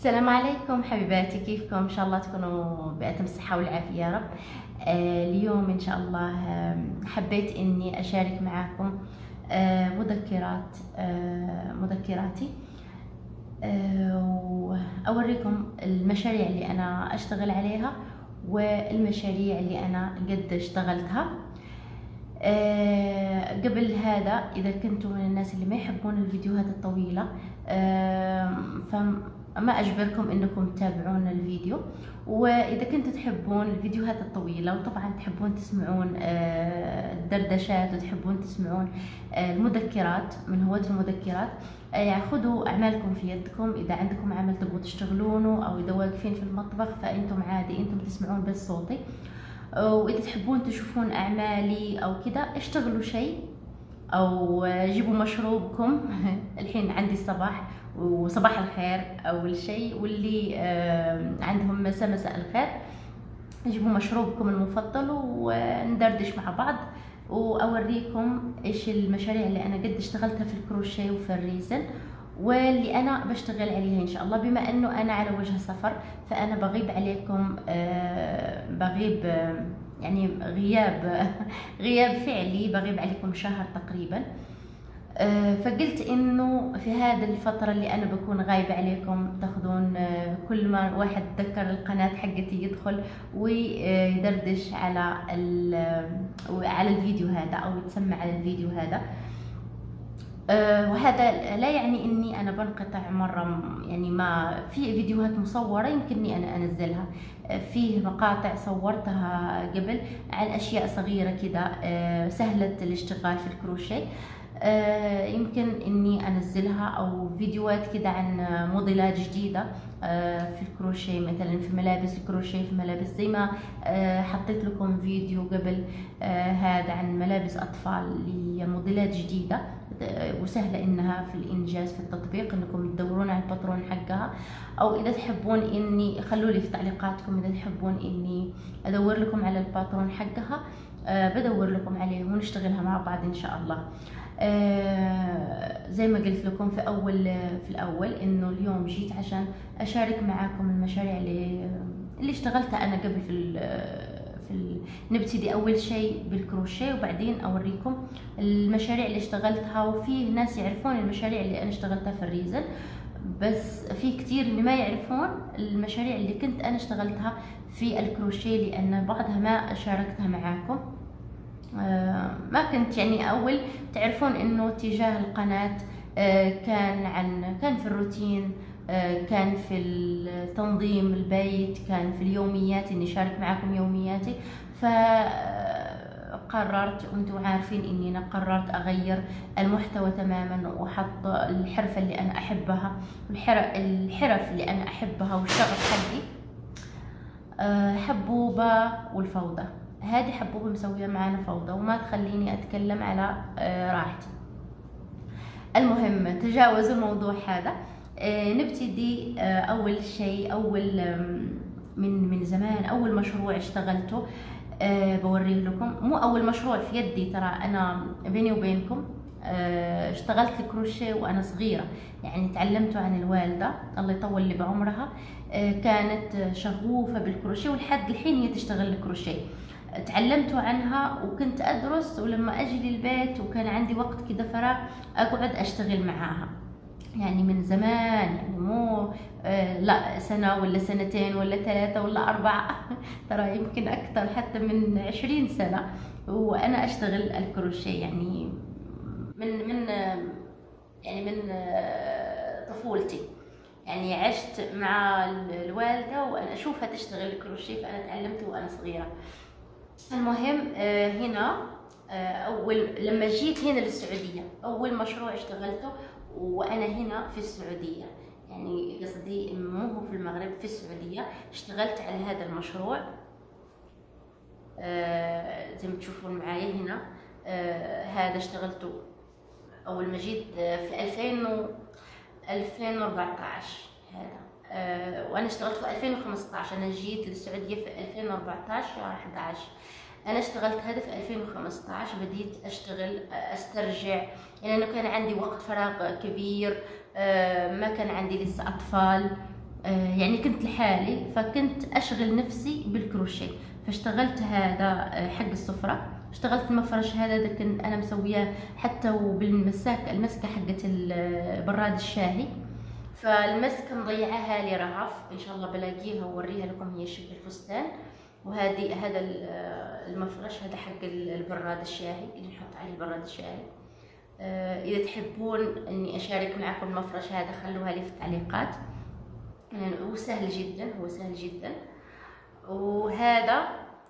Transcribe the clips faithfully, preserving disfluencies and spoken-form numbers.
السلام عليكم حبيباتي، كيفكم؟ ان شاء الله تكونوا بأتم الصحة والعافية يا رب. آه اليوم ان شاء الله آه حبيت اني اشارك معاكم آه مذكرات آه مذكراتي، آه واوريكم المشاريع اللي انا اشتغل عليها والمشاريع اللي انا قد اشتغلتها. آه قبل هذا اذا كنتم من الناس اللي ما يحبون الفيديوهات الطويلة، آه فما اجبركم انكم تتابعون الفيديو، واذا كنتوا تحبون الفيديوهات الطويلة وطبعا تحبون تسمعون آه الدردشات وتحبون تسمعون آه المذكرات من هواة المذكرات، آه خذوا اعمالكم في يدكم. اذا عندكم عمل تبغوا تشتغلونه او اذا واقفين في المطبخ فانتم عادي انتم تسمعون بس صوتي، واذا تحبون تشوفون اعمالي او كذا اشتغلوا شيء او جيبوا مشروبكم. الحين عندي الصباح وصباح الخير اول شيء، واللي عندهم مساء مساء الخير جيبوا مشروبكم المفضل وندردش مع بعض، واوريكم ايش المشاريع اللي انا قد اشتغلتها في الكروشيه وفي الريزن واللي انا بشتغل عليها ان شاء الله. بما انه انا على وجه سفر فانا بغيب عليكم، آه بغيب آه يعني غياب غياب فعلي، بغيب عليكم شهر تقريبا. آه فقلت انه في هذه الفترة اللي انا بكون غايبة عليكم تاخذون آه كل ما واحد تذكر القناة حقتي يدخل ويدردش على على الفيديو هذا او يتسمع على الفيديو هذا. أه وهذا لا يعني اني انا بنقطع مره، يعني ما في فيديوهات مصوره يمكنني انا انزلها، أه فيه مقاطع صورتها قبل عن اشياء صغيره كذا أه سهله الاشتغال في الكروشيه، أه يمكن اني انزلها، او فيديوهات كذا عن موديلات جديده أه في الكروشيه، مثلا في ملابس الكروشيه، في ملابس زي ما أه حطيت لكم فيديو قبل أه هذا عن ملابس اطفال اللي موديلات جديده وسهله انها في الانجاز في التطبيق انكم تدورون على الباترون حقها. او اذا تحبون اني خلوا لي في تعليقاتكم اذا تحبون اني ادور لكم على الباترون حقها، أه بدور لكم عليه ونشتغلها مع بعض ان شاء الله. آه زي ما قلت لكم في اول في الاول انه اليوم جيت عشان اشارك معاكم المشاريع اللي اللي اشتغلتها انا قبل في في ال... نبتدي اول شيء بالكروشيه وبعدين اوريكم المشاريع اللي اشتغلتها. وفي ناس يعرفون المشاريع اللي انا اشتغلتها في الريزن، بس في كتير اللي ما يعرفون المشاريع اللي كنت انا اشتغلتها في الكروشيه لان بعضها ما شاركتها معاكم. آه ما كنت يعني اول تعرفون انه اتجاه القناه آه كان عن كان في الروتين، آه كان في التنظيم البيت، كان في اليوميات اني شارك معكم يومياتي. فقررت وانتم عارفين اني انا قررت اغير المحتوى تماما واحط الحرفه اللي انا احبها، الحرف اللي انا احبها والشغف حقي. آه حبوبه والفوضى، هذه حبوبة مسوية معانا فوضى وما تخليني أتكلم على راحتي. المهم تجاوزوا الموضوع هذا. نبتدي أول شيء، أول من من زمان أول مشروع اشتغلته بوريه لكم. مو أول مشروع في يدي، ترى أنا بيني وبينكم اشتغلت الكروشيه وأنا صغيرة، يعني تعلمته عن الوالدة الله يطول لي بعمرها، كانت شغوفة بالكروشيه ولحد الحين هي تشتغل الكروشيه. تعلمت عنها وكنت أدرس، ولما أجي للبيت وكان عندي وقت كده فراغ أقعد أشتغل معاها. يعني من زمان، يعني مو آه لا سنة ولا سنتين ولا ثلاثة ولا أربعة ترى يمكن أكثر حتى من عشرين سنة وأنا أشتغل الكروشيه، يعني من من يعني من آه طفولتي، يعني عشت مع الوالدة وأنا أشوفها تشتغل الكروشيه فأنا تعلمته وأنا صغيرة. المهم هنا اول لما جيت هنا للسعوديه اول مشروع اشتغلته وانا هنا في السعوديه، يعني قصدي مو هو في المغرب، في السعوديه اشتغلت على هذا المشروع. زي ما تشوفون معايا هنا هذا اشتغلته اول ما جيت في ألفين وأربعطعش هذا، أه وانا اشتغلت في ألفين وخمسطعش. انا جيت للسعوديه في ألفين وأربعطعش شهر أحد عشر، انا اشتغلت هذا في ألفين وخمسطعش. بديت اشتغل استرجع، يعني انه كان عندي وقت فراغ كبير، أه ما كان عندي لسه اطفال، آه يعني كنت لحالي، فكنت اشغل نفسي بالكروشيه، فاشتغلت هذا آه حق السفرة، اشتغلت المفرش هذا ده كنت انا مسوياه حتى وبالمساك المسكه حقت براد الشاهي. فالمسكه مضيعاها لي رهف، ان شاء الله بلاقيها واوريها لكم، هي شكل فستان. وهذه هذا المفرش هذا حق البراد الشاهي اللي نحط عليه البراد الشاهي. اذا تحبون اني اشارك معكم المفرش هذا خلوها لي في التعليقات. يعني هو سهل جدا، هو سهل جدا. وهذا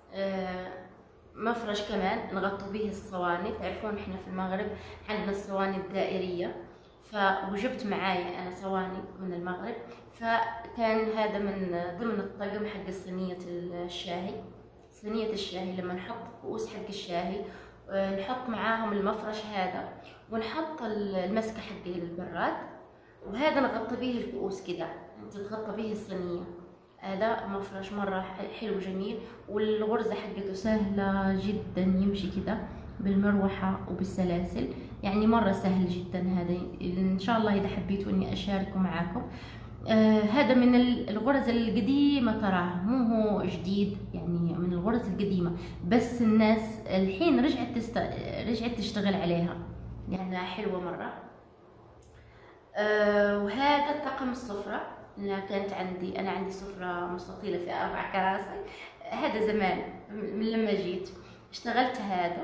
مفرش كمان نغطي به الصواني. تعرفون احنا في المغرب عندنا الصواني الدائرية، فوجبت معايا انا صواني من المغرب، فكان هذا من ضمن الطقم حق صينية الشاهي. صينية الشاهي لما نحط كؤوس حق الشاهي نحط معاهم المفرش هذا، ونحط المسكة حق البراد، وهذا نغطي به الكؤوس كذا، تتغطى به الصينية. هذا مفرش مرة حلو جميل، والغرزة حقته سهلة جدا، يمشي كذا بالمروحة وبالسلاسل، يعني مرة سهل جدا. هذا إن شاء الله إذا حبيتوا إني أشاركه معاكم. آه هذا من الغرز القديمة تراه، مو هو جديد، يعني من الغرز القديمة، بس الناس الحين رجعت تست... رجعت تشتغل عليها لأنها يعني حلوة مرة. آه وهذا طقم السفرة. أنا كانت عندي أنا عندي سفرة مستطيلة فيها أربع كراسي، هذا زمان من لما جيت اشتغلت هذا.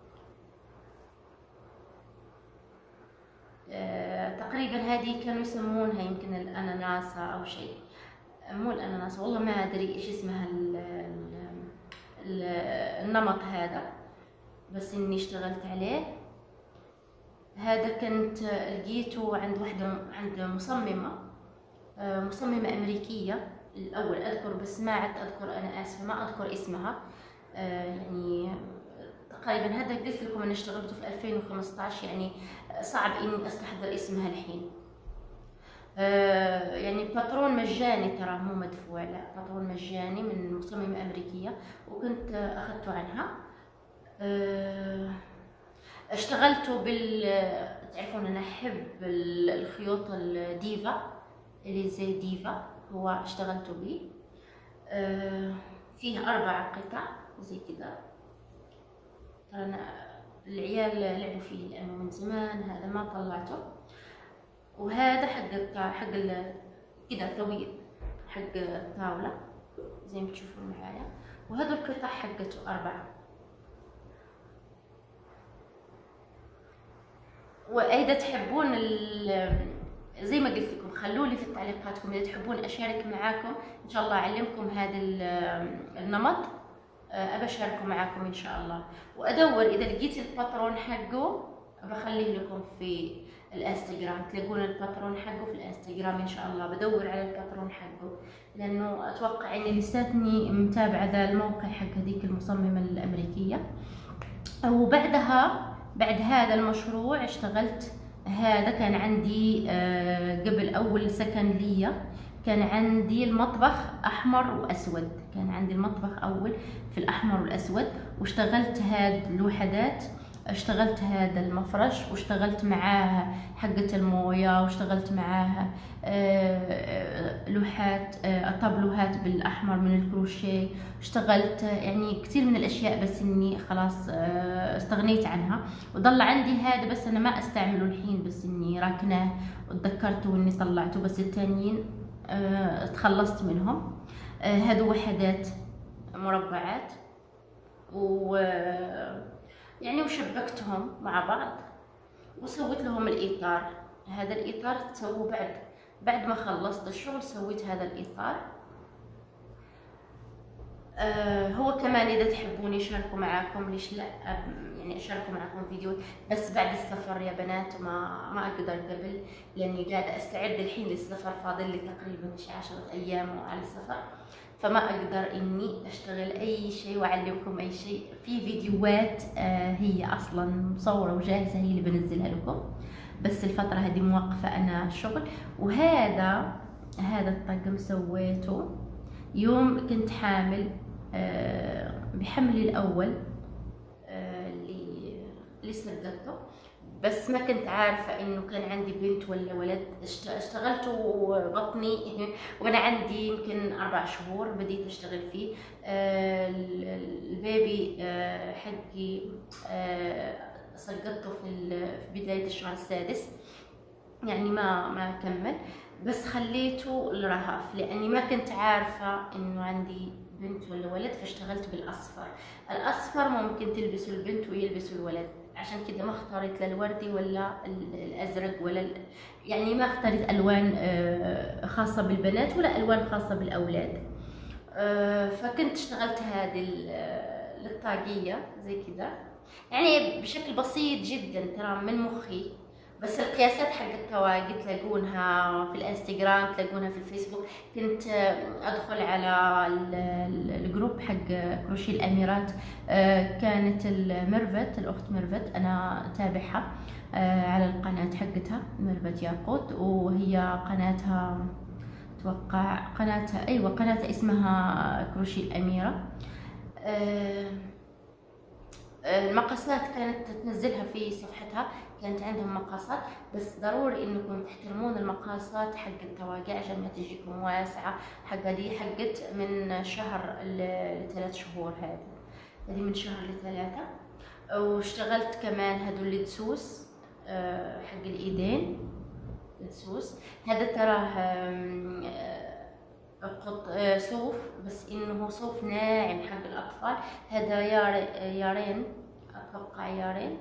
آه تقريبا هذه كانوا يسمونها يمكن الأناناسة أو شيء، مو الأناناسة والله ما أدري إيش اسمها ال ال ال النمط هذا، بس إني اشتغلت عليه. هذا كنت لقيته عند واحدة عند مصممة مصممة أمريكية الأول أذكر، بس ما عدت أذكر، أنا آسفة ما أذكر اسمها. يعني تقريبا هذا قلت لكم أنا اشتغلته في ألفين وخمسة عشر، يعني صعب إني أستحضر اسمها الحين. يعني باترون مجاني ترى، مو مدفوع، لا باترون مجاني من مصممة أمريكية، وكنت أخذته عنها. اشتغلته بال تعرفون أنا أحب الخيوط الديفا اللي زي ديفا، هو اشتغلته به. آه فيه أربع قطع زي كذا، ترى أنا العيال لعبوا فيه لأنه من زمان، هذا ما طلعته. وهذا حق حق كذا طويل حق الطاولة زي ما تشوفون معايا، وهذا القطع حقته أربعة. وإذا تحبون زي ما قلت لكم خلوا لي في تعليقاتكم اذا تحبون اشارك معاكم، ان شاء الله اعلمكم هذا النمط، ابى اشاركه معاكم ان شاء الله. وادور اذا لقيت الباترون حقه بخليه لكم في الانستغرام، تلاقون الباترون حقه في الانستغرام ان شاء الله. بدور على الباترون حقه لانه اتوقع اني لساتني متابعه ذا الموقع حق هذيك المصممه الامريكيه. وبعدها بعد هذا المشروع اشتغلت. هذا كان عندي قبل أول سكن لي، كان عندي المطبخ أحمر وأسود، كان عندي المطبخ أول في الأحمر والأسود، واشتغلت هاد الوحدات، اشتغلت هذا المفرش، واشتغلت معاها حقة الموية، واشتغلت معاها لوحات طابلوهات بالأحمر من الكروشيه، اشتغلت يعني كثير من الأشياء، بس إني خلاص استغنيت عنها. وضل عندي هذا بس أنا ما أستعمله الحين، بس إني راكناه وتذكرته وإني طلعته، بس التانيين تخلصت منهم. هذو وحدات مربعات، و يعني وشبكتهم مع بعض وسويت لهم الإطار. هذا الإطار تسووه بعد بعد ما خلصت الشغل، سويت هذا الإطار. آه هو كمان إذا تحبوني أشاركه معاكم، ليش لا، يعني أشاركه معاكم فيديو، بس بعد السفر يا بنات، ما ما أقدر قبل، لأني قاعدة أستعد الحين للسفر، فاضل لي تقريبا عشرة أيام على السفر، فما أقدر إني أشتغل أي شيء وأعلمكم أي شيء. في فيديوهات آه هي أصلا مصورة وجاهزة، هي اللي بنزلها لكم، بس الفترة هذه موقفة أنا شغل. وهذا هذا الطقم سويته يوم كنت حامل، آه بحملي الأول آه اللي اللي سددته، بس ما كنت عارفة انه كان عندي بنت ولا ولد. اشتغلت بطني وانا عندي يمكن اربع شهور بديت اشتغل فيه. البيبي حقي سقطته في بداية الشهر السادس، يعني ما ما كمل، بس خليته لرهف لاني ما كنت عارفة انه عندي بنت ولا ولد، فاشتغلت بالاصفر. الاصفر ممكن تلبسه البنت ويلبسه الولد، عشان كده ما اختاريت لا الوردي ولا الازرق ولا ال... يعني ما اختاريت الوان خاصة بالبنات ولا الوان خاصة بالاولاد. فكنت اشتغلت هذه للطاقية زي كده، يعني بشكل بسيط جدا ترى من مخي. بس القياسات حق الطواقي تلاقونها في الانستغرام، تلاقونها في الفيسبوك. كنت ادخل على الجروب حق كروشيه الاميرات، كانت الميرفت الاخت ميرفت انا تابعها على القناه حقتها، ميرفت ياقوت، وهي قناتها اتوقع قناتها ايوه قناتها اسمها كروشيه الاميره. المقاسات كانت تنزلها في صفحتها، كانت عندهم مقاسات، بس ضروري انكم تحترمون المقاسات حق الطواقي عشان ما تجيكم واسعه. حق دي حقت من شهر لثلاث شهور، هذه هذه من شهر لثلاثه. واشتغلت كمان هدول الدسوس حق الايدين، الدسوس هذا تراه قط صوف، بس انه صوف ناعم حق الاطفال. هذا يار يارين اتوقع يارين.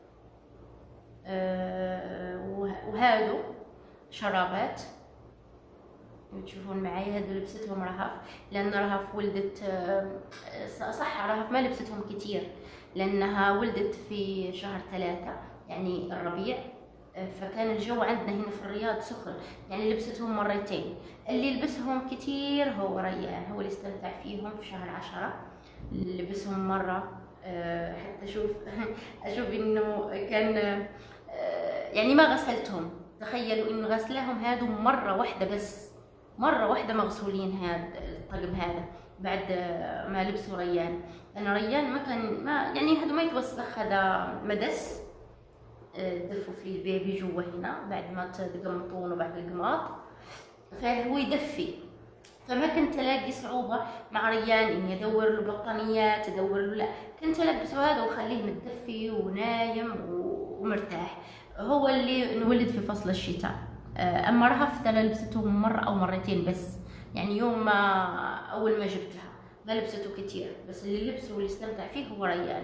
وهادو شرابات تشوفون معي، هادو لبستهم رهف، لان رهف ولدت صح، رهف ما لبستهم كتير لانها ولدت في شهر ثلاثة يعني الربيع، فكان الجو عندنا هنا في الرياض سخن، يعني لبستهم مرتين. اللي لبسهم كتير هو ريان، هو اللي استمتع فيهم في شهر عشرة، لبسهم مرة. حتى اشوف اشوف انه كان يعني ما غسلتهم، تخيلوا انه غسلهم هادو مرة واحدة بس، مرة واحدة مغسولين هذا الطقم هذا بعد ما لبسوا ريان. انا ريان ما كان ما يعني هذا ما يتوسخ، هذا مدس دفوا فيه البيبي جوا هنا بعد ما تقمطونه بعد القماط، فهو يدفي. فما كنت الاقي صعوبه مع ريان اني ادور له بطانيات، ادور له، لا كنت البسه هذا واخليه متدفي ونايم ومرتاح. هو اللي انولد في فصل الشتاء. اما رهف ترى لبسته مره او مرتين بس، يعني يوم ما اول ما جبتها ما لبسته كتير، بس اللي لبسه واللي استمتع فيه هو ريان.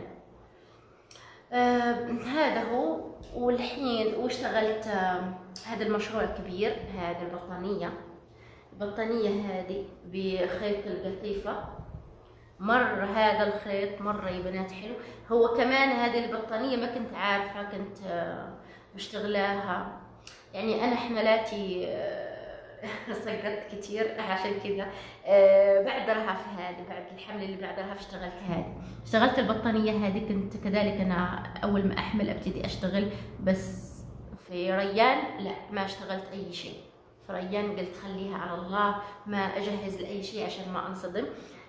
آه هذا هو. والحين واشتغلت آه هذا المشروع الكبير، هذا البطانية. البطانية هذه بخيط القطيفة، مرة هذا الخيط مرة يا بنات حلو. هو كمان هذه البطانية ما كنت عارفة، كنت آه مشتغلاها، يعني أنا حملاتي آه سقطت كتير عشان كذا. آه بعد رهف هذه، بعد الحمل اللي بعد رهف اشتغلت هذه، اشتغلت البطانية هذه. كنت كذلك أنا أول ما أحمل أبتدي أشتغل، بس في ريان لا ما اشتغلت أي شيء. في ريان قلت خليها على الله، ما أجهز لأي شيء عشان ما أنصدم.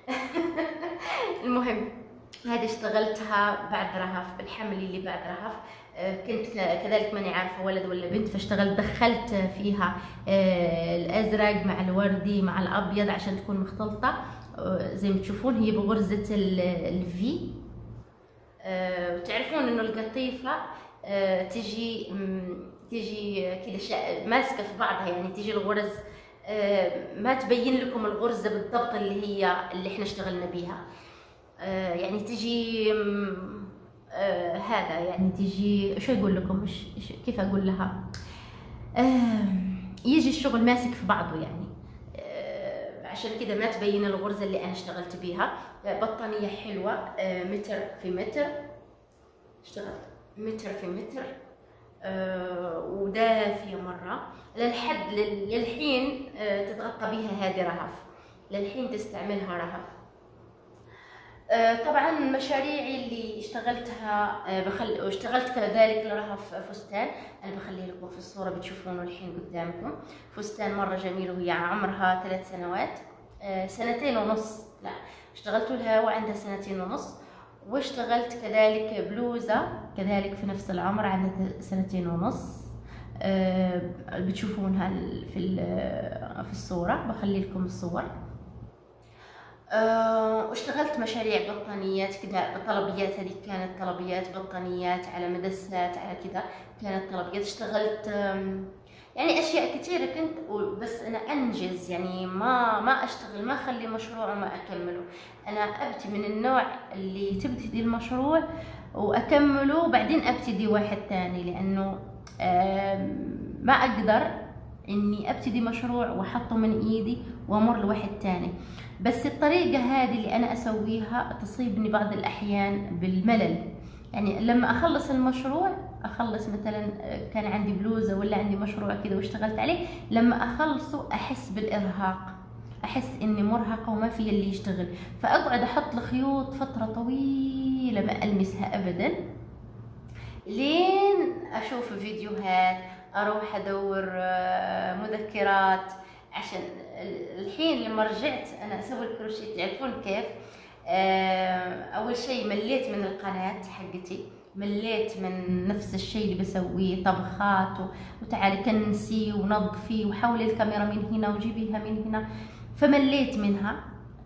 المهم هذه اشتغلتها بعد رهف، بالحمل اللي بعد رهف. كنت كذلك ماني عارفه ولد ولا بنت، فاشتغلت دخلت فيها الازرق مع الوردي مع الابيض عشان تكون مختلطه. زي ما تشوفون هي بغرزه الفي. وتعرفون انه القطيفه تجي تجي كذا ماسكه في بعضها، يعني تجي الغرز ما تبين لكم الغرزه بالضبط اللي هي اللي احنا اشتغلنا بيها، يعني تجي آه هذا يعني تجي شو اقول لكم، مش كيف اقول لها، آه يجي الشغل ماسك في بعضه يعني. آه عشان كذا ما تبين الغرزه اللي انا اشتغلت بيها. آه بطانيه حلوه، آه متر في متر، اشتغلت متر في متر، آه ودافيه مره للحد للحين. آه تتغطى بها هذه رهف، للحين تستعملها رهف. طبعا مشاريعي اللي اشتغلتها بخل... اشتغلت كذلك لرهف فستان، انا بخليه لكم في الصوره بتشوفونه الحين قدامكم. فستان مره جميل، وهي عمرها ثلاث سنوات، سنتين ونص، لا اشتغلت لها وعندها سنتين ونص. واشتغلت كذلك بلوزة كذلك في نفس العمر، عندها سنتين ونص. أه بتشوفونها في في الصورة، بخلي لكم الصور. أه واشتغلت مشاريع بطانيات كذا، طلبيات، هذه كانت طلبيات بطانيات على مدسات على كذا، كانت طلبيات. اشتغلت يعني اشياء كثيره كنت، بس انا انجز، يعني ما ما اشتغل، ما اخلي مشروع وما اكمله. انا ابتي من النوع اللي تبتدي المشروع واكمله وبعدين ابتدي واحد ثاني، لانه ما اقدر اني ابتدي مشروع واحطه من ايدي وامر لواحد ثاني. بس الطريقه هذه اللي انا اسويها تصيبني بعض الاحيان بالملل. يعني لما اخلص المشروع، اخلص مثلا كان عندي بلوزه ولا عندي مشروع كذا واشتغلت عليه، لما اخلصه احس بالارهاق، احس اني مرهقه وما في اللي يشتغل، فاقعد احط الخيوط فتره طويله ما المسها ابدا، لين اشوف فيديوهات، اروح ادور مذكرات. عشان الحين لما رجعت انا اسوي الكروشيه، تعرفون كيف؟ اول شيء مليت من القناه حقتي، مليت من نفس الشيء اللي بسويه، طبخات وتعالي كنسي ونظفي وحولي الكاميرا من هنا وجيبيها من هنا، فمليت منها.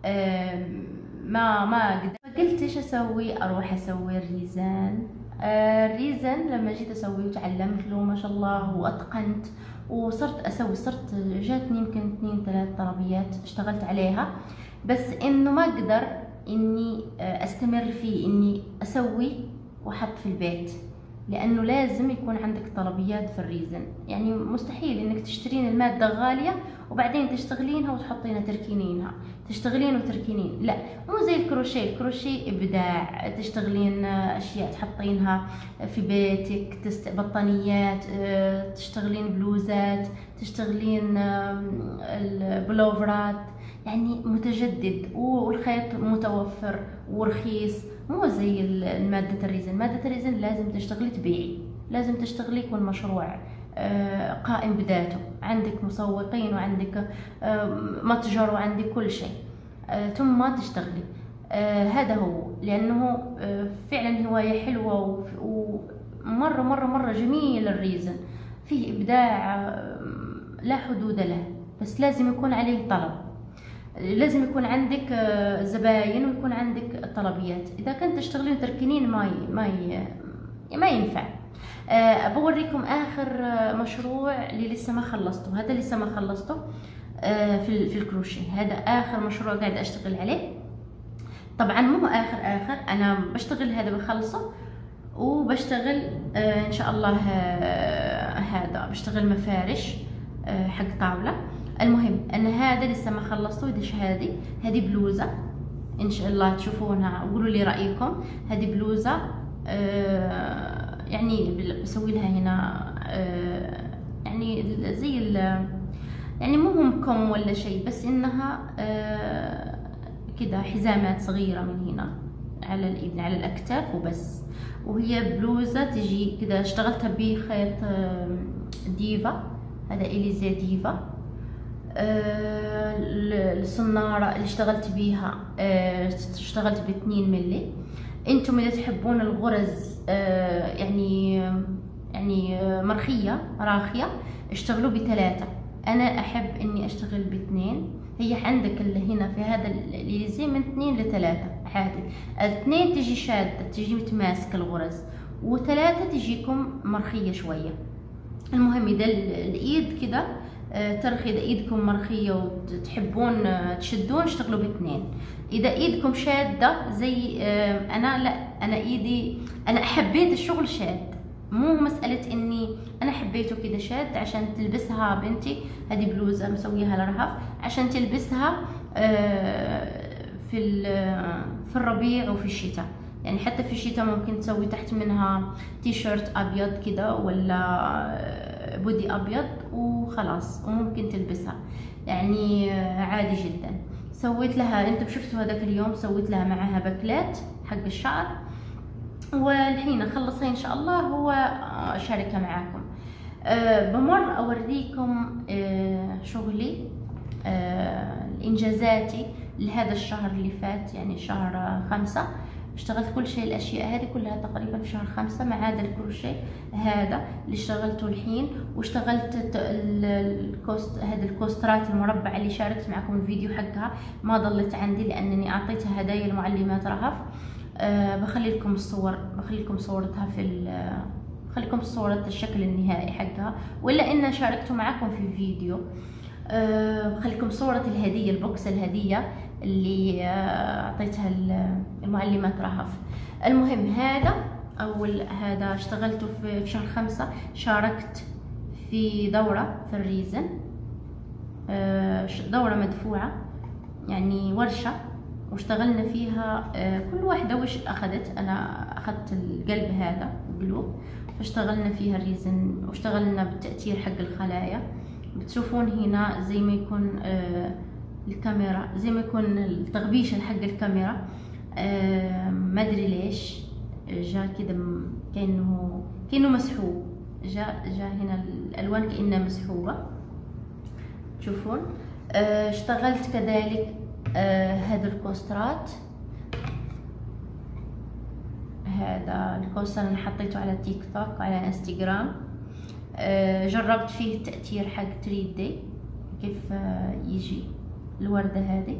ما ما قلت ايش اسوي؟ اروح اسوي الريزان. الريزن لما جيت اسويه وتعلمت له ما شاء الله واتقنت وصرت اسوي، صرت جاتني يمكن اثنين ثلاث طلبيات اشتغلت عليها، بس انه ما اقدر اني استمر فيه، اني اسوي واحط في البيت، لانه لازم يكون عندك طلبيات في الريزن. يعني مستحيل انك تشترين الماده غاليه وبعدين تشتغلينها وتحطينها تركينينها، تشتغلين وتركينين، لا مو زي الكروشيه. الكروشيه ابداع، تشتغلين اشياء تحطينها في بيتك، تست... بطانيات، تشتغلين بلوزات، تشتغلين البلوفرات، يعني متجدد والخيط متوفر ورخيص، مو زي المادة الريزن. مادة الريزن لازم تشتغلي تبيعي، لازم تشتغلي يكون مشروع قائم بذاته، عندك مسوقين وعندك متجر وعندك كل شيء، ثم تشتغلي. هذا هو، لأنه فعلا هواية حلوة ومرة مرة مرة جميل. الريزن فيه إبداع لا حدود له، بس لازم يكون عليه طلب، لازم يكون عندك زباين ويكون عندك طلبيات. اذا كنت تشتغلين وتركنين ما ي... ما ي... ما ينفع. أه بوريكم اخر مشروع اللي لسه ما خلصته، هذا لسه ما خلصته أه في في الكروشيه، هذا اخر مشروع قاعد اشتغل عليه. طبعا مو اخر اخر، انا بشتغل هذا بخلصه وبشتغل أه ان شاء الله أه هذا بشتغل مفارش أه حق طاوله. المهم ان هذا لسه ما خلصته. ودش هذه؟ هذه بلوزه ان شاء الله تشوفونها وقولوا لي رايكم. هذه بلوزه آه يعني بسوي لها هنا آه يعني زي ال يعني مو هم كم ولا شيء، بس انها آه كذا حزامات صغيره من هنا على الايد على الاكتاف وبس. وهي بلوزه تجي كذا، اشتغلتها بخيط آه ديفا، هذا اليزي ديفا. آه الصنارة اللي اشتغلت بيها آه اشتغلت باثنين ملي. انتم اذا تحبون الغرز آه يعني يعني مرخية راخية اشتغلوا بثلاثة، انا احب اني اشتغل باثنين. هي عندك اللي هنا في هذا الاليزي من اثنين لثلاثة عادي. اثنين تجي شادة، تجي متماسكة الغرز، وثلاثة تجيكم مرخية شوية. المهم اذا الايد كذا ترخي، اذا ايدكم مرخيه وتحبون تشدون اشتغلوا باثنين. اذا ايدكم شاده زي انا، لا انا ايدي انا حبيت الشغل شاد، مو مساله اني انا حبيته كذا شاد عشان تلبسها بنتي. هذه بلوزه مسويها لرهف عشان تلبسها في في الربيع وفي الشتاء. يعني حتى في الشتاء ممكن تسوي تحت منها تي شيرت ابيض كذا ولا بودي ابيض وخلاص، وممكن تلبسها يعني عادي جدا. سويت لها، انتم شفتوا هذاك اليوم سويت لها معها باكلات حق الشعر، والحين اخلصها ان شاء الله هو اشاركها معاكم. أه بمر اوريكم أه شغلي أه انجازاتي لهذا الشهر اللي فات، يعني شهر خمسة. اشتغلت كل شيء، الاشياء هذه كلها تقريبا في شهر خمسة، ما عدا الكروشيه هذا اللي اشتغلته الحين. واشتغلت الكوست هذه الكوسترات المربعه اللي شاركت معكم الفيديو حقها، ما ضلت عندي لانني اعطيتها هدايا المعلمات رهف. أه بخلي لكم الصور، بخلي لكم صورتها في بخليكم صورة الشكل النهائي حقها، ولا ان شاركته معكم في الفيديو. أه بخليكم صورة الهدية، البوكس الهدية اللي اعطيتها المعلمات رهف. المهم هذا اول هذا اشتغلته في شهر خمسة، شاركت في دورة في الريزن، دورة مدفوعة يعني ورشة، واشتغلنا فيها كل واحدة وش اخذت. انا اخذت القلب هذا القلوب، فاشتغلنا فيها الريزن، واشتغلنا بالتأثير حق الخلايا. بتشوفون هنا زي ما يكون الكاميرا، زي ما يكون التغبيشة حق الكاميرا، ما ادري ليش جا كذا كأنه كأنه مسحوب، جا جا هنا الالوان كأنها مسحوبة. تشوفون اشتغلت كذلك هذا الكوسترات، هذا الكوستر انا حطيته على تيك توك على انستغرام. جربت فيه التأثير حق ثري دي، كيف يجي الوردة هذه.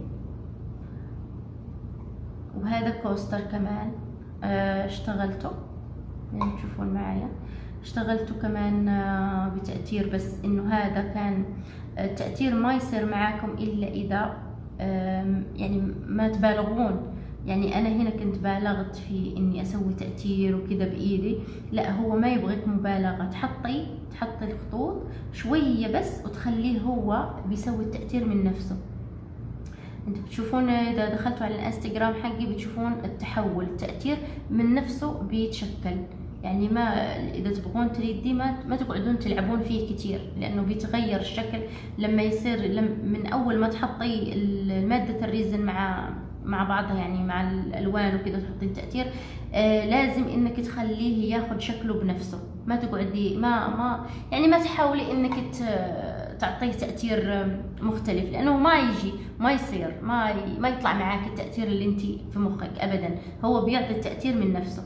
وهذا كوستر كمان اشتغلته، يعني تشوفون معايا اشتغلته كمان بتأثير، بس انه هذا كان التأثير ما يصير معاكم الا اذا يعني ما تبالغون. يعني انا هنا كنت بالغت في اني اسوي تأثير وكذا بايدي، لا هو ما يبغيك مبالغة، تحطي تحطي الخطوط شوية بس وتخليه هو بيسوي التأثير من نفسه. انتوا بتشوفون اذا دخلتوا على الانستغرام حقي بتشوفون التحول، التأثير من نفسه بيتشكل. يعني ما اذا تبغون ثري دي ما ما تقعدون تلعبون فيه كتير، لانه بيتغير الشكل لما يصير لم من اول ما تحطي مادة الريزن مع مع بعضها، يعني مع الالوان وكذا تحطي التأثير. آه لازم انك تخليه ياخذ شكله بنفسه، ما تقعدي ما ما يعني ما تحاولي انك تعطيه تأثير مختلف، لانه ما يجي ما يصير ما ما يطلع معاك التأثير اللي انت في مخك ابدا، هو بيعطي التأثير من نفسه.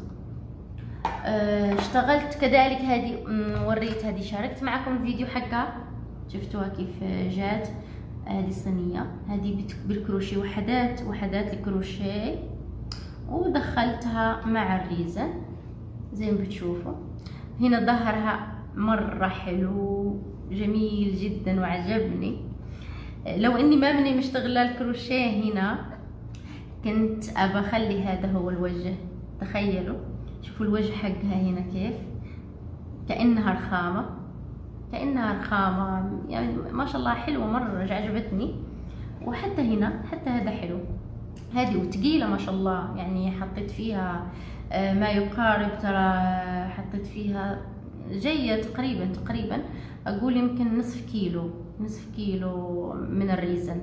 اشتغلت كذلك هذه، وريت هذه شاركت معكم الفيديو حقها، شفتوها كيف جات. هذه الصينية هذه بالكروشيه، وحدات وحدات الكروشيه، ودخلتها مع الريزن زي ما بتشوفوا. هنا ظهرها مرة حلو جميل جدا وعجبني. لو اني ما مني مشتغله الكروشيه هنا كنت ابى اخلي هذا هو الوجه. تخيلوا شوفوا الوجه حقها هنا كيف كأنها رخامة، كأنها رخامة يعني ما شاء الله حلوة مرة عجبتني. وحتى هنا حتى هذا حلو، هذه وثقيلة ما شاء الله، يعني حطيت فيها ما يقارب، ترى حطيت فيها جاية تقريبا تقريبا اقول يمكن نصف كيلو نصف كيلو من الريزن.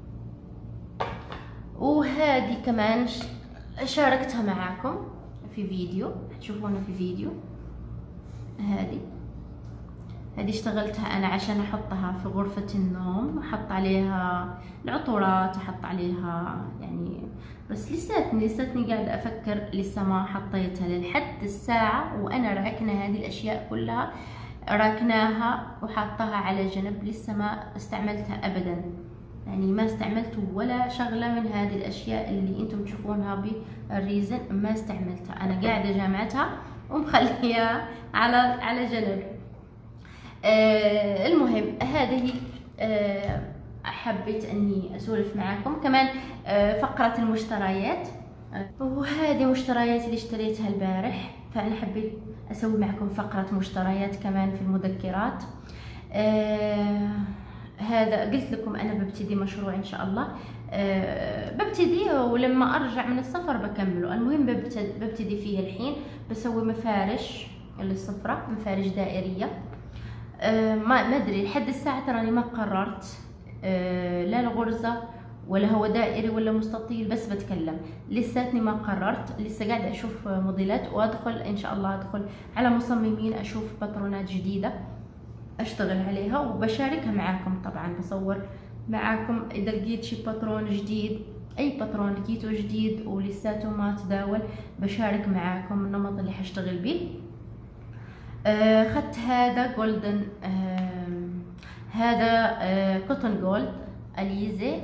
وهذه كمان شاركتها معاكم في فيديو، تشوفونها في فيديو. هذه هذه اشتغلتها انا عشان احطها في غرفة النوم، احط عليها العطورات، احط عليها يعني، بس لساتني لساتني قاعدة افكر، لسه ما حطيتها للحد الساعة وانا راكنة هذه الاشياء كلها، راكناها وحاطاها على جنب، لسه ما استعملتها ابدا. يعني ما استعملت ولا شغلة من هذه الاشياء اللي انتم تشوفونها بالريزن، ما استعملتها، انا قاعدة جامعتها ومخليها على على جنب. آه المهم هذه آه حبيت اني اسولف معاكم كمان. آه فقرة المشتريات، آه وهذه مشتريات اللي اشتريتها البارح، فانا حبيت اسوي معكم فقرة مشتريات كمان في المذكرات. آه هذا قلت لكم انا ببتدي مشروع ان شاء الله، أه ببتديه ولما ارجع من السفر بكمله. المهم ببتدي فيه الحين، بسوي مفارش للسفرة، مفارش دائرية. أه ما ما ادري لحد الساعة تراني ما قررت، أه لا الغرزة ولا هو دائري ولا مستطيل، بس بتكلم لساتني ما قررت، لسه قاعدة اشوف موديلات، وادخل ان شاء الله ادخل على مصممين اشوف باترونات جديدة اشتغل عليها وبشاركها معاكم. طبعا بصور معاكم اذا لقيت شي باترون جديد اي باترون لقيته جديد ولساته ما تداول بشارك معاكم النمط اللي حاشتغل به. اخذت هذا جولدن، هذا كوتون جولد اليزي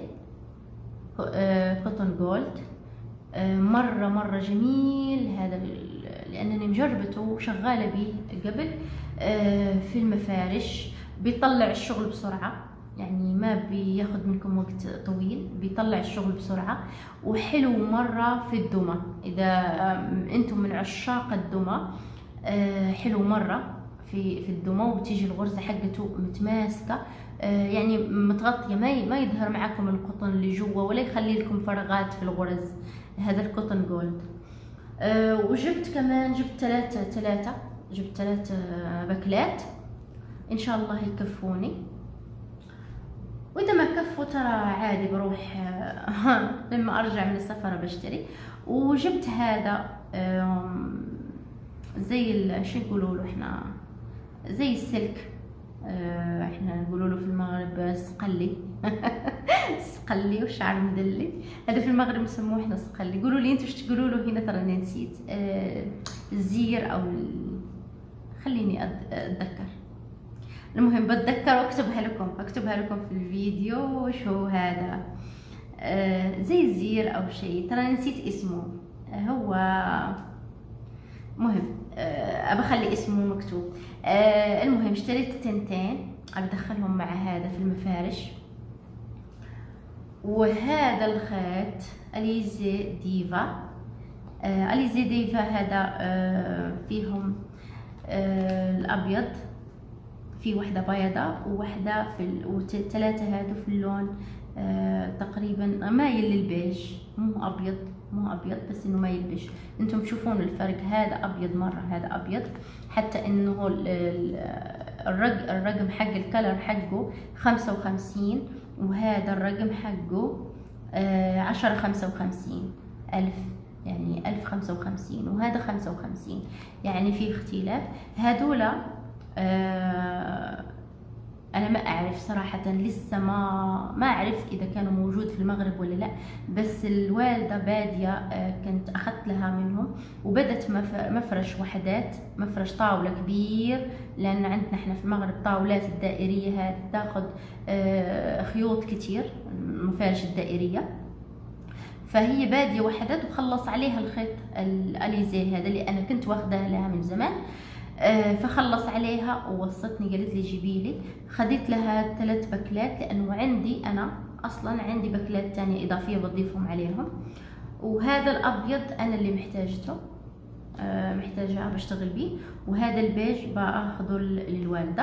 كوتون جولد. مره مره جميل هذا لانني مجربته وشغاله به قبل في المفارش. بيطلع الشغل بسرعه، يعني ما بياخد منكم وقت طويل، بيطلع الشغل بسرعه وحلو مره في الدمى. اذا انتم من عشاق الدمى حلو مره في في الدمى، وتيجي الغرزه حقته متماسكه، يعني متغطيه، ما ما يظهر معكم القطن اللي جوا ولا يخلي لكم فراغات في الغرز. هذا الكوتون جولد. وجبت كمان جبت ثلاثه ثلاثه جبت ثلاثه بكلات ان شاء الله يكفوني، واذا ما كفوا ترى عادي بروح لما ارجع من السفر بشتري. وجبت هذا زي شو يقولوا له احنا، زي السلك، احنا نقولوا له في المغرب سقلي سقلي وشعر مدلي. هذا في المغرب نسموه احنا سقلي. قولوا لي انتوا ايش تقولوا له هنا، ترى نسيت. الزير او خليني اتذكر. المهم بتذكر واكتبها لكم اكتبها لكم في الفيديو. وش هو هذا؟ آه زي زير او شيء، ترى نسيت اسمه. آه هو مهم، آه ابى اخلي اسمه مكتوب. آه المهم اشتريت تنتين ابى ادخلهم مع هذا في المفارش. وهذا الخيط اليزي ديفا. آه اليزي ديفا هذا آه فيهم آه الابيض، في واحدة بيضاء وواحدة في ال... وثلاثة هادو في اللون آه تقريبا مايل للبيج، مو ابيض مو ابيض بس انه مايل بيج. انتم تشوفون الفرق، هذا ابيض مرة هذا ابيض، حتى انه الرق الرقم حق الكلر حقه خمسة وخمسين، وهذا الرقم حقه آه عشرة خمسة وخمسين الف، يعني الف خمسة وخمسين، وهذا خمسة وخمسين، يعني في اختلاف. هذولا آه انا ما اعرف صراحة، لسه ما ما اعرف اذا كانوا موجود في المغرب ولا لا، بس الوالدة بادية آه كنت اخذت لها منهم، وبدت مفرش وحدات، مفرش طاولة كبير، لان عندنا احنا في المغرب طاولات الدائرية هذه تاخذ آه خيوط كتير، المفارش الدائرية. فهي بادية وحدات وخلص عليها الخيط الاليزي هذا اللي انا كنت واخداه لها من زمان. فخلص عليها ووصتني قالت لي جيبي لي. خديت لها ثلاث بكلات لانه عندي انا اصلا عندي بكلات تانية اضافيه بضيفهم عليهم. وهذا الابيض انا اللي محتاجته، محتاجه بشتغل بيه. وهذا البيج باخذه للوالده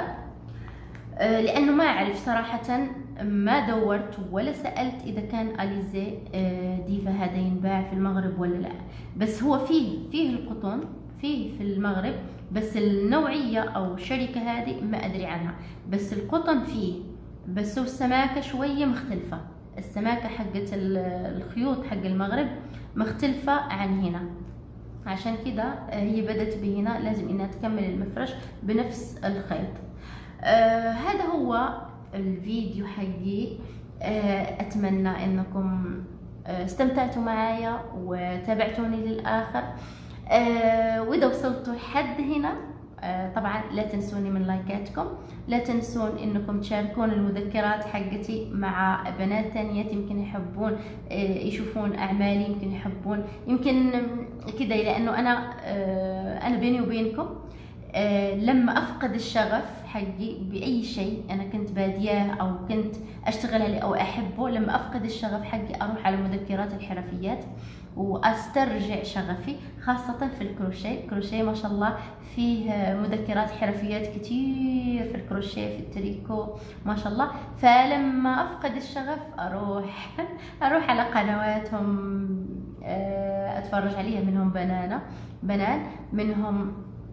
لانه ما اعرف صراحه، ما دورت ولا سالت اذا كان اليزي ديفا هذا ينباع في المغرب ولا لا، بس هو فيه فيه القطن فيه في المغرب، بس النوعية أو الشركة هذه ما أدري عنها، بس القطن فيه، بس السماكة شوية مختلفة. السماكة حقت الخيوط حق المغرب مختلفة عن هنا، عشان كده هي بدت بهنا لازم إنها تكمل المفرش بنفس الخيط. آه هذا هو الفيديو حقي. آه أتمنى إنكم استمتعتوا معايا وتابعتوني للآخر. آه واذا وصلتوا لحد هنا آه طبعا لا تنسوني من لايكاتكم، لا تنسون انكم تشاركون المذكرات حقتي مع بنات تانيات يمكن يحبون آه يشوفون اعمالي، يمكن يحبون يمكن كذا، لانه انا آه انا بيني وبينكم آه لما افقد الشغف حقي باي شيء انا كنت بادياه او كنت اشتغل عليه او احبه، لما افقد الشغف حقي اروح على مذكرات الحرفيات واسترجع شغفي، خاصة في الكروشيه. الكروشيه ما شاء الله فيه مذكرات حرفيات كتير في الكروشيه، في التريكو ما شاء الله. فلما افقد الشغف اروح اروح على قنواتهم اتفرج عليها، منهم بنانا بنان، منهم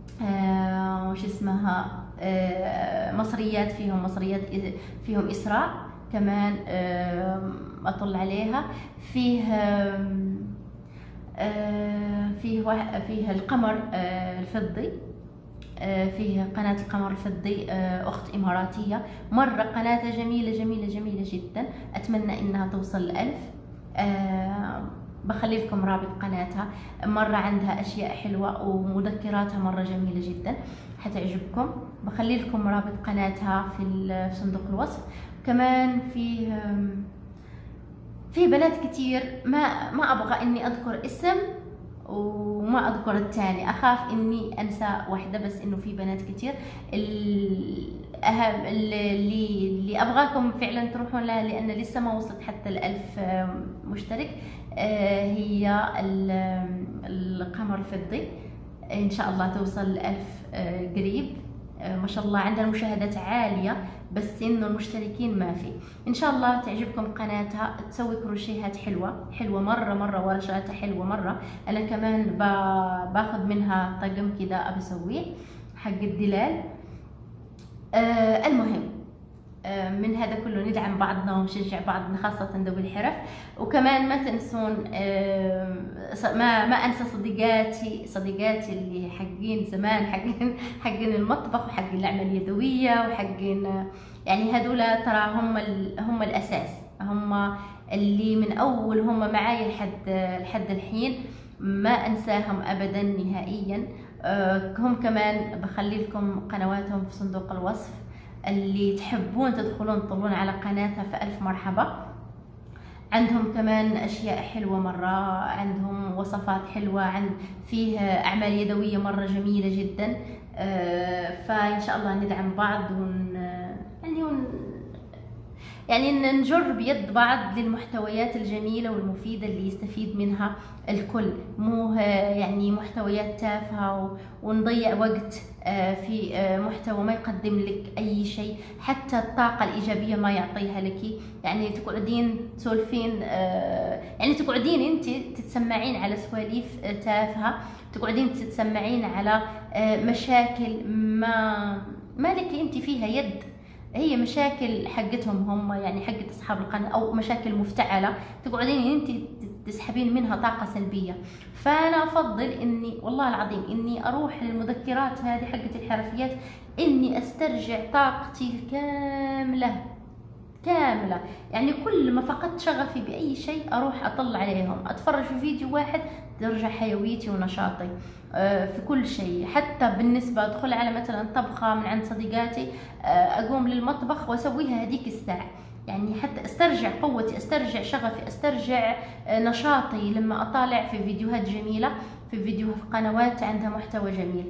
آه وش اسمها آه مصريات، فيهم مصريات فيهم اسراء كمان آه اطل عليها. فيه آه فيه فيه القمر الفضي، فيه قناة القمر الفضي أخت إماراتية، مرة قناتها جميلة جميلة جميلة جدا. أتمنى إنها توصل لألف. آه بخلي لكم رابط قناتها، مرة عندها أشياء حلوة ومذكراتها مرة جميلة جدا حتعجبكم. بخلي لكم رابط قناتها في صندوق الوصف. كمان في في بنات كتير ما ما أبغى إني أذكر اسم وما أذكر الثاني، أخاف إني أنسى واحدة، بس إنه في بنات كتير الأهم اللي اللي أبغاكم فعلا تروحون لها، لأن لسه ما وصلت حتى الألف مشترك. هي القمر الفضي، إن شاء الله توصل الألف قريب. ما شاء الله عندها مشاهدات عالية، بس إنه المشتركين ما في. إن شاء الله تعجبكم قناتها، تسوي كروشيهات حلوة حلوة مرة مرة، ورشاتها حلوة مرة. أنا كمان باخذ منها طقم كذا أبي أسويه حق الدلال. آه المهم آه من هذا كله ندعم بعضنا ونشجع بعضنا، خاصة ذوي الحرف. وكمان ما تنسون آه ما ما انسى صديقاتي صديقاتي اللي حقين زمان، حقين حقين المطبخ وحقين الأعمال اليدوية وحقين، يعني هذول ترى هم هم الأساس، هم اللي من أول هم معاي لحد لحد الحين، ما أنساهم أبدا نهائيا. هم كمان بخلي لكم قنواتهم في صندوق الوصف، اللي تحبون تدخلون تطلعون على قناتها فألف مرحبا. عندهم كمان أشياء حلوة مرة، عندهم وصفات حلوة، عند فيه أعمال يدوية مرة جميلة جدا. فإن شاء الله ندعم بعض ون يعني ون يعني نجر بيد بعض للمحتويات الجميلة والمفيدة اللي يستفيد منها الكل، مو يعني محتويات تافهة ونضيع وقت في محتوى ما يقدم لك أي شيء، حتى الطاقة الإيجابية ما يعطيها لك. يعني تقعدين تسولفين، يعني تقعدين انت تتسمعين على سواليف تافهة، تقعدين تتسمعين على مشاكل ما ما لك انت فيها يد، هي مشاكل حقتهم هم، يعني حقت اصحاب القناه، او مشاكل مفتعله تقعدين انت تسحبين منها طاقه سلبيه. فانا افضل اني والله العظيم اني اروح للمذكرات هذه حقت الحرفيات، اني استرجع طاقتي الكامله كامله. يعني كل ما فقدت شغفي باي شيء اروح اطلع عليهم، اتفرج في فيديو واحد ترجع حيويتي ونشاطي في كل شيء. حتى بالنسبه ادخل على مثلا طبخه من عند صديقاتي، اقوم للمطبخ واسويها هذيك الساعه، يعني حتى استرجع قوتي، استرجع شغفي، استرجع نشاطي لما اطالع في فيديوهات جميله، في فيديو في قنوات عندها محتوى جميل.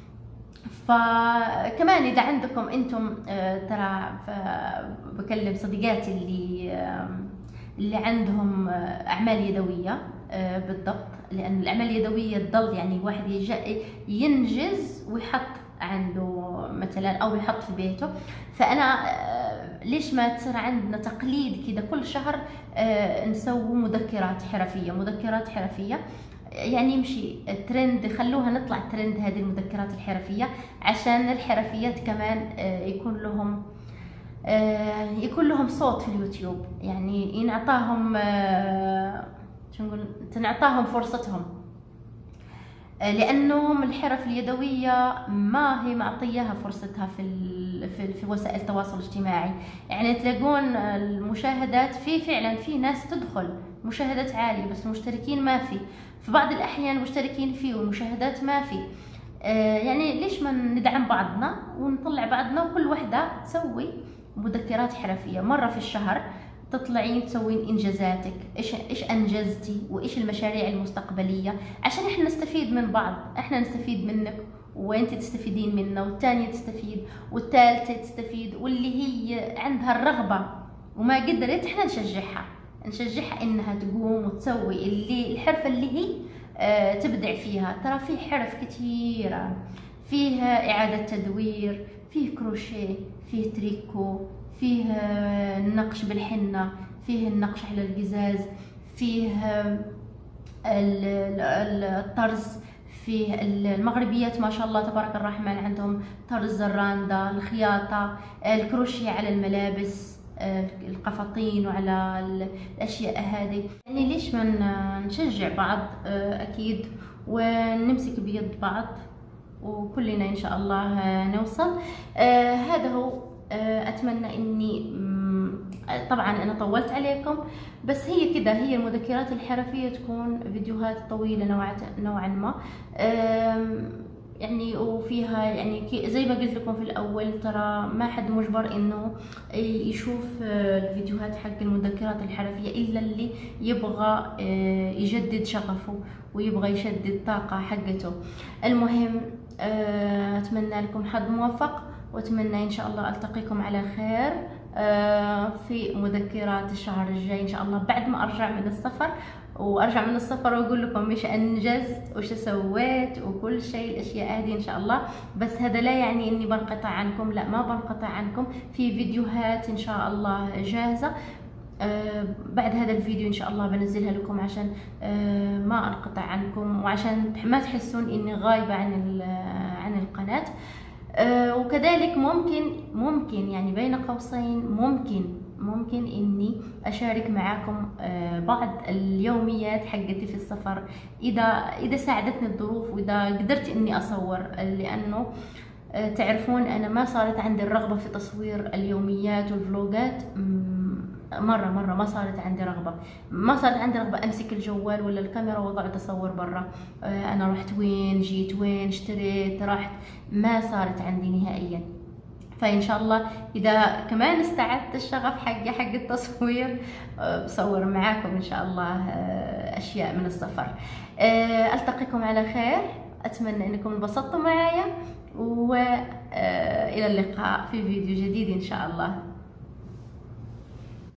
فكمان اذا عندكم انتم ترى بكلم صديقاتي اللي اللي عندهم اعمال يدويه بالضبط، لان الاعمال اليدويه تضل يعني الواحد ينجز ويحط عنده مثلا او يحط في بيته. فانا ليش ما تصير عندنا تقليد كذا كل شهر نسوي مذكرات حرفيه، مذكرات حرفيه يعني يمشي ترند، خلوها نطلع ترند هذه المذكرات الحرفيه، عشان الحرفيات كمان يكون لهم يكون لهم صوت في اليوتيوب، يعني ينعطاهم شو نقول تنعطاهم فرصتهم، لانهم الحرف اليدويه ما هي معطياها فرصتها في في, في وسائل التواصل الاجتماعي. يعني تلاقون المشاهدات في فعلا في ناس تدخل مشاهدات عاليه، بس المشتركين ما في، في بعض الاحيان مشتركين فيه والمشاهدات ما في. يعني ليش ما ندعم بعضنا ونطلع بعضنا، وكل وحده تسوي مذكرات حرفيه مره في الشهر، تطلعين تسوين انجازاتك، ايش ايش انجزتي وايش المشاريع المستقبليه، عشان احنا نستفيد من بعض، احنا نستفيد منك وانت تستفيدين منا، والثانيه تستفيد والثالثه تستفيد، واللي هي عندها الرغبه وما قدرت احنا نشجعها نشجعها انها تقوم وتسوي اللي الحرفه اللي هي اه تبدع فيها. ترى في حرف كثيره، فيها اعاده تدوير، فيه كروشيه، فيه تريكو، فيه النقش بالحنة، فيه النقش على القزاز، فيه الطرز، فيه المغربيات ما شاء الله تبارك الرحمن عندهم طرز الراندا، الخياطة، الكروشيه على الملابس، القفطين وعلى الأشياء هذه. يعني ليش ما نشجع بعض أكيد ونمسك بيد بعض وكلنا إن شاء الله نوصل. هذا هو. أتمنى إني طبعا انا طولت عليكم، بس هي كده، هي المذكرات الحرفيه تكون فيديوهات طويله نوعا نوعا ما، يعني وفيها يعني زي ما قلت لكم في الاول، ترى ما حد مجبر انه يشوف الفيديوهات حق المذكرات الحرفيه الا اللي يبغى يجدد شغفه ويبغى يشدد الطاقه حقته. المهم اتمنى لكم حظ موفق، واتمنى ان شاء الله التقيكم على خير في مذكرات الشهر الجاي ان شاء الله، بعد ما ارجع من السفر. وارجع من السفر واقول لكم ايش انجزت وايش سويت وكل شيء، الاشياء هذه ان شاء الله. بس هذا لا يعني اني بنقطع عنكم، لا ما بنقطع عنكم، في فيديوهات ان شاء الله جاهزه آه بعد هذا الفيديو ان شاء الله بنزلها لكم، عشان آه ما انقطع عنكم وعشان ما تحسون اني غايبه عن عن القناه. آه وكذلك ممكن ممكن يعني بين قوسين ممكن ممكن اني اشارك معاكم آه بعض اليوميات حقتي في السفر، اذا اذا ساعدتني الظروف واذا قدرت اني اصور، لانه آه تعرفون انا ما صارت عندي الرغبه في تصوير اليوميات والفلوجات، مرة مرة ما صارت عندي رغبة، ما صارت عندي رغبة أمسك الجوال ولا الكاميرا وأقعد أصور برا. أنا رحت وين، جيت وين، اشتريت، رحت، ما صارت عندي نهائيا. فإن شاء الله إذا كمان استعدت الشغف حقي حق التصوير بصور معاكم إن شاء الله أشياء من السفر. ألتقيكم على خير، أتمنى أنكم انبسطتوا معايا، وإلى اللقاء في فيديو جديد إن شاء الله.